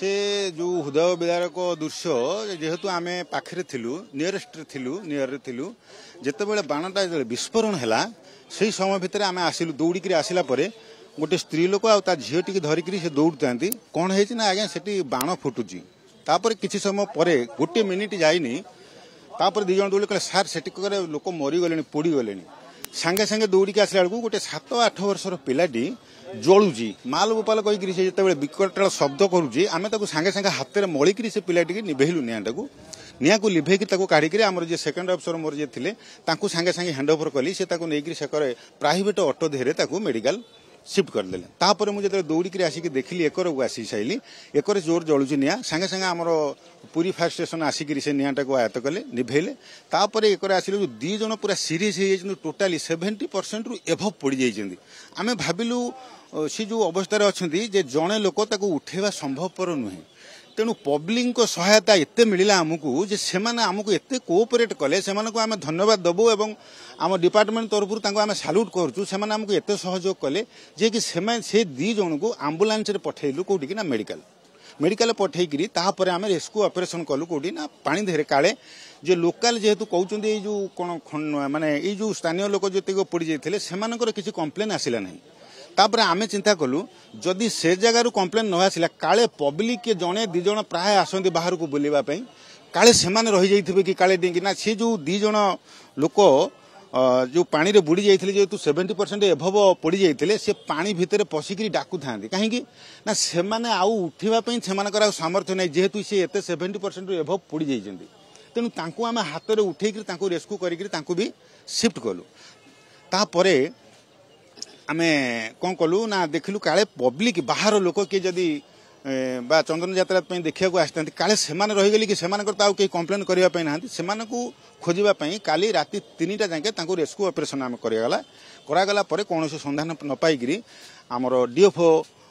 से जो हृदय विदारक दृश्य जेहेतु आम पाखे थिलु नियरेस्ट थिलु नियर थिलु जितेबाला बाणटा विस्फोरण है से समय भितर आम आसिलु दौड़ी आसला गोटे स्त्री लोक आ झील टी धरिक से दौड़ता कौन है ना आज्ञा से बाण फुटुची तापर किसी समय पर गोटे मिनिट जाइनी तापर दी जन दौड़ कहे सार से लोक मरीगले पोड़गले सांगे सांगे दौड़ी आसला बेलू गोटे 7-8 वर्षर पिलाटी जलुची माल गोपाल कहीकि से जिते विकटाल शब्द करुच्ची आम सांगे सांगे हाथ में मलिकी से पिलाटी निभेलु निआ को लिभेक काढ़िक आमर जे सेकेंड अफिसर मोर जे थे सांगे सांगे हैंड ओवर कली से नहीं से प्राइवेट ऑटो देहरे मेडिकल शिफ्ट करदे तापर मुझे दौड़ी आसिक देखिली एकर को आसी साइली एकर जोर जलुची निआ सांगे सांगे आमर पुरी फायर स्टेशन आसिक से निआटा को आयत्त कले निभेले तापर एकर आसिले जो दी जन पूरा सीरीयस हो टोटाली 70% रु एभव पड़ जाइछन्ती आमे भाबिलु सी जो अवस्था अच्छा जड़े लोक उठेवा संभवपर नुहे तेणु पब्लिक सहायता एते मिला आमको जे सेमाने आमको एते कोऑपरेट कले सेमानकु आमे धन्यवाद दबो एवं आम डिपार्टमेंट तरफ आम साल्यूट करूँ से आमको एते सहयोग कले जे कि से दी जन को आम्बुलांस रे पठेलु कोठी ना मेडिकल पठेकरी तापर आम रेस्क्यू ऑपरेशन कलु कोठी ना पानी देहरे काले जे लोकल जेहेतु कहते जो कौन माने ये जो स्थानीय लोक जो पड़ जाते से किसी कम्प्लेन आसला ना तापर आमे चिंता कलु जदि से जगार कम्प्लेन न आसला काले पब्लिक के जड़े दी जन प्राय आसती बाहर को बुलवाई काले से रही जाइए कि काले डेंगी ना सी जो दी जन लोक जो पानी रे बुड़ी जाइए जेहेतु 70% एभव पड़ जाइए से पानी भितर पशिकी डाकू था कहीं ना से आउ उठापी से सामर्थ्य नहीं जेहेतु सी एत 70% एभव पड़ जाइए तेणु आम हाथ में उठे रेस्क्यू कर शिफ्ट कलु तापर आमे कौन कलु ना देखलु काले पब्लिक बाहर लोक किए जदि बा चंदन यात्रा देखा आसता काले से रहीगले कि कहीं कम्प्लेन करने ना से खोजापी काली राति 3टा जाके रेस्क्यू ऑपरेशन आम करागला कौन संधान न पाई आमर डीएफओ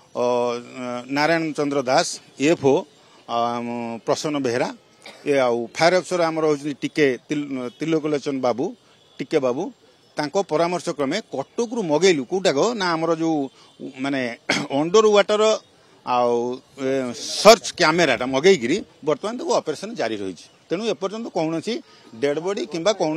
नारायण चंद्र दास एएफओ प्रसन्न बेहरा ये आउ फायर अफिसर आमर टिके तिलोकलोचन बाबू टिके बाबू तांको परामर्श क्रमे कटक रु मगेलु कोटाक ना आमर जो माने अंडर वाटर आउ सर्च कैमेराटा मगेकरी बर्तमान तो ऑपरेशन जारी रही तेणु एपर्यंत कौन डेड बॉडी किंबा कौन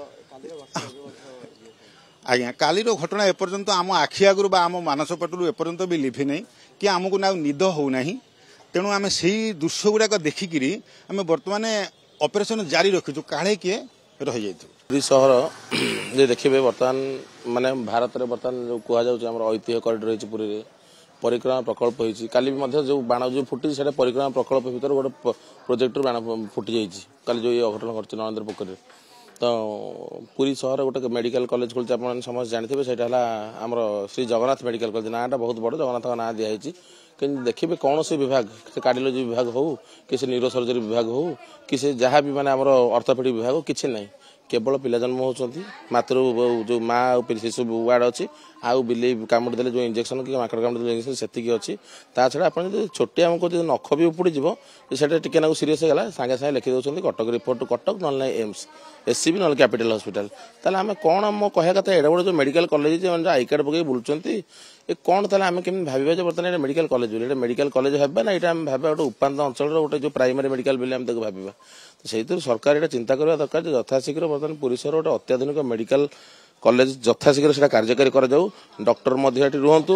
आज्ञा काली घटना एपर्यंत आम आखि आगु आम मानस पटू एपर्यंत भी लिभि नहीं कि आमको ना निद होना तेणु आम से दृश्य गुड़ाक देखिकी आम बर्तमान ऑपरेशन जारी रखीचु काले किए रही जाइए पुरी सहर जे देखिए बर्तमान माने भारत में बर्तमान जो कह ऐतिह्य कॉरिडोर रही पुरी रे परिक्रमा प्रकल्प होती काली भी जो बाण जो फुटी से परिक्रमा प्रकल्प भर गोटे प्रोजेक्ट बाण फुटी जाइए काली जो ये अघटन कर नरेंद्र पोखरी तो पुरी सहर गोटे मेडिकल कॉलेज खोलते आप समस्त जानते से आमर श्री जगन्नाथ मेडिकल कॉलेज नाटा बहुत बड़ जगन्नाथ ना दिखाई कि देखिए कौन से विभाग से कार्डियोलॉजी विभाग हो कि से न्यूरोसर्जरी विभाग हो कि से जहाँ भी माने ऑर्थोपेडिक विभाग हो किसी नहीं केवल पिला जन्म होती मातृ जो माँ शिशु वार्ड अच्छी आउ बिले कामुड़ देले जो इंजेक्शन कि माकड़ कामुड़ देले इंजेक्शन सेतिकी अच्छी ता छड़ा आपण जो छोटे आमको जो नख भी उपड़ी जीव सेटा टिके नाकु सीरियस गला सांगे सांगे लिखि दउछन्ती कटक रिपोर्ट टू कटक नल एम्स एससीबी नल कैपिटल हॉस्पिटल ताले आमे कोन हम कहे कथा एडा बड़ जो मेडिकल कॉलेज जे आई कार्ड पके बुलचन्ती ए कोन ताले आमे केम भाबिबा जे बर्तन एटा मेडिकल कॉलेज बोले एटा मेडिकल कॉलेज हेबा ना एटा आमे भाबा गोटे उपांत अंचल गोटे जो प्राइमरी मेडिकल बोले आमे ताको भाबिबा तो सेहितर सरकार एटा चिंता करबा दरकार जे यथाशीघ्र बर्तन पुरी शहर गोटे अत्याधुनिक मेडिकल कॉलेज यथाशीघ्र से कार्यकारी कर जाऊ डॉक्टर रुहतु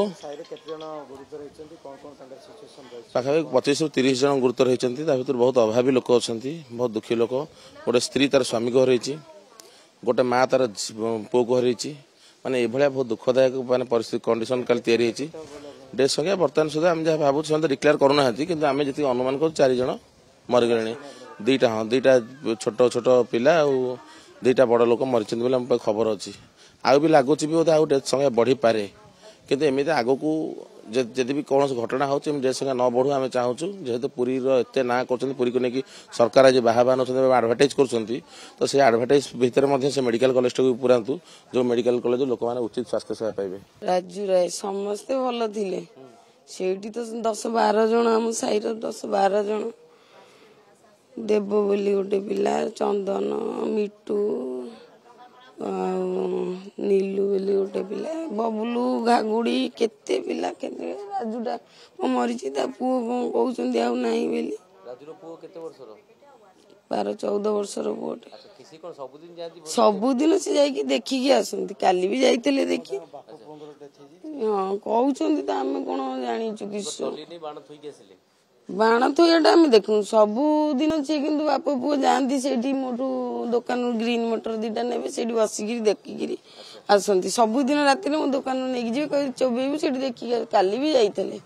पाखापाखि 25 ରୁ 30 जन गुरुतर होती भर बहुत अभावी लोक अच्छा बहुत दुखी लोक गोटे स्त्री तार स्वामी को हरई गोटे माँ तार पु को हरई माने ये बहुत दुखदायक माने परिस्थिति कंडीशन कल तैयारी डेथ संख्या बर्तमान सुधा आम जहाँ भावुँ से डिक्लेयर करूना कि आम जी अनुमान कर 4 जन मरीगले 2टा हाँ 2टा छोट छोट पिला और 2टा बड़ लोक मरीच बोले खबर अच्छी आउ भी लगुच भी बोधे आउ डेथ संख्या बढ़ी पारे किंतु एमती आग को जदि भी कौन घटना हो डेथ संख्या न बढ़ू आम चाहूँ जेहेतु पुरी एत ना कर पुरी को लेकिन सरकार आज बाहा नौ आडभटाइज कर तो से आडभटाइज भितर से मेडिकल कॉलेज को पुरातु जो मेडिकल कॉलेज लोक मैंने उचित स्वास्थ्य सेवा पाइबे राजू राय समस्ते भल थे से तो 10-12 जन आम साई 10-12 जन देव बोली गोटे पिला चंदन मिटू नीलू बोली गोटे पिला बबुलू घागुड़ी केते पिला केते राजुटा मरीची ता पुओ कौन कहते आउ नहीं बोली राजुर पुओ केते वर्षर 12-14 वर्षर पुओटे सबुदिन से जाइए देखिकी आसती काली भी जाइए देखी हाँ कहते तो आम कौन जाचु कि बाण थोड़ा आम देखु सबुदिन सी कि बाप पुओ जाती से मोटू दुकान ग्रीन मोटर 2टा ने बसिक देखिकी आसती सबुदिन राति मो दुकान नहीं जी चोबेबू से देखिए काली भी जाइए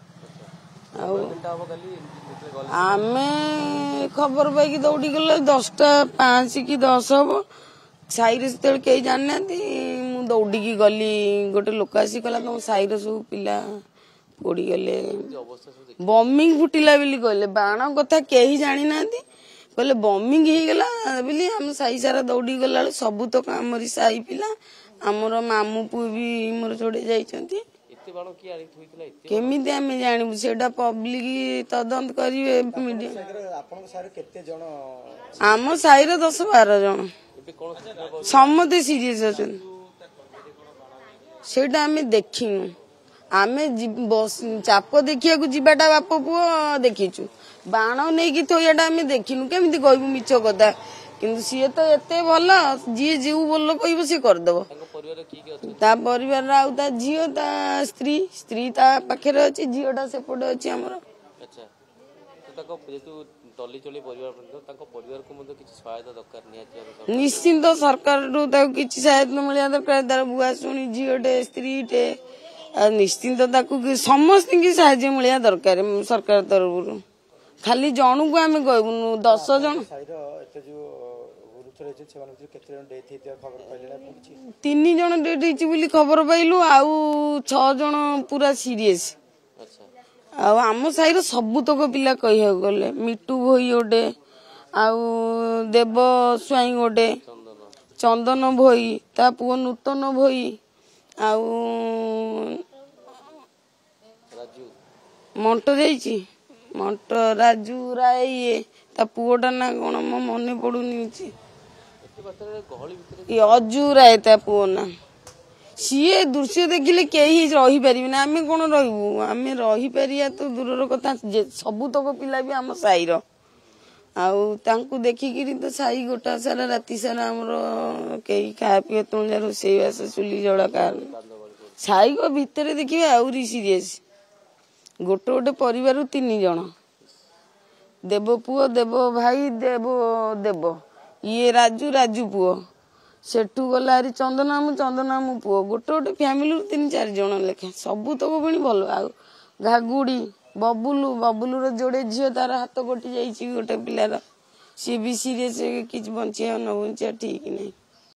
आमे खबर पाई दौड़ी गल 10:05 कि 10 हम साईरे से कई जाना मु दौड़ी गली गोटे लोक आसी कहला तुम साईर सब पिला पोड़ी गले बमिंग फुटिला बोली कहले बाण कथा कहीं जानी ना कहले बमिंग हो गला बोली आम साई सारा दौड़ी गला सबू तक आमरी साई पिला आमर मामू पु भी मोर जोड़े जाइछंती केमिति आम जानबू से पब्लिक तदंत करेंगे मीडिया आम साईर 10-12 जन समते सीरीयस अच्छा सेटा आम देखिनु आम चाप देखिया जाटा बाप पुओ देखीचु बाण नहीं थोड़ा आम देखिनु केमिति कहबू मिछ कथा किंतु सी तो एते भल जी जीव बोल कह सी करदेव ता परिवार आउ ता झील ता स्त्री स्त्री ता पाखे अच्छी झीलटा सेपटे अच्छी आमर निश्चिंत सरकार किसी सहायता मिलवा दरकार तार बुआ शुणी झीलटे स्त्रीटे निश्चिंत समस्त की साहाय्य मिलवा दरकार सरकार तरफ खाली जन को आम कहबुनु 10 जन 3 जन डेथ होती खबर पाइलु आउ 6 जन पूरा सीरीयस आम साईर सबुतक पिला कह गले मिटू भई गोटे आउ देव स्वाई गोटे चंदन भई ता पुओ नूतन भई आउ मंट जाइए मंट राजू राय ता पुओटा ना कौन मो मन पड़ुनी अजू राय ता पुओ ना सी दृश्य देखिले कहीं रही पारे आम कौन रही आम रही पारिया तो दूर कथा सबुतक पिला भी आम साईर आउ देखिकी तो साई गोटा सारा राति सारा आमर कई खा पी तुम रोसईबास चुली जड़ा का साई को भितर देखिए आउरी सीरीयस गोटे गोटे परिवार 3 जन देव पुओ देव भाई देव देव ये राजू पुओ सेठू गला चंदनामू पुओ गोटे गोटे फैमिली 3-4 जन लेखे सबू तक पुणी भल आ घागुड़ी बबुलू जोड़े झील तार हाथ कटि जाइए गोटे पिलार सी भी सीरीयस किसी बंचिया न बंचिया ठीक नहीं।